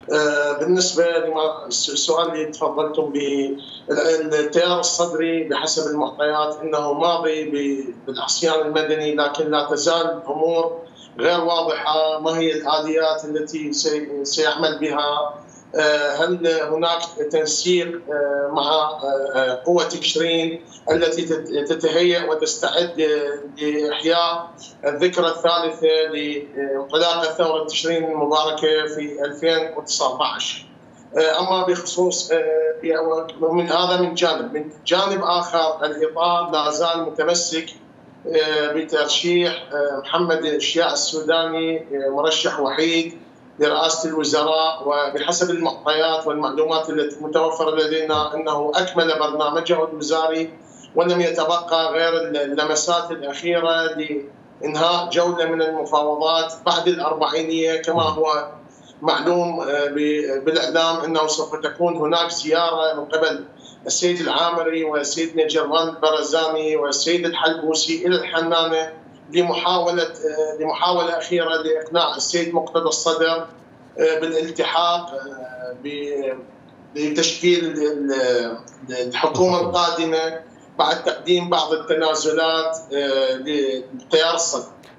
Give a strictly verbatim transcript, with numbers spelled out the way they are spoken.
بالنسبة للسؤال اللي تفضلتم به، التيار الصدري بحسب المعطيات أنه ماضي بالعصيان المدني، لكن لا تزال الأمور غير واضحة. ما هي الآليات التي سيعمل بها؟ هل هناك تنسيق مع قوة تشرين التي تتهيأ وتستعد لإحياء الذكرى الثالثة لانطلاق ثورة تشرين المباركة في ألفين وتسعة عشر؟ أما بخصوص من هذا من جانب، من جانب آخر الإطار لا زال متمسك بترشيح محمد الشياع السوداني مرشح وحيد لرئاسة الوزراء، وبحسب المعطيات والمعلومات التي متوفرة لدينا أنه أكمل برنامجه الوزاري ولم يتبقى غير اللمسات الأخيرة لإنهاء جولة من المفاوضات بعد الأربعينية. كما هو معلوم بالإعلام أنه سوف تكون هناك زيارة من قبل السيد العامري والسيد نجران البرزاني والسيد الحلبوسي إلى الحنانة لمحاولة لمحاولة أخيرة لإقناع السيد مقتدى الصدر بالالتحاق بتشكيل الحكومة القادمة بعد تقديم بعض التنازلات للتيار الصدري.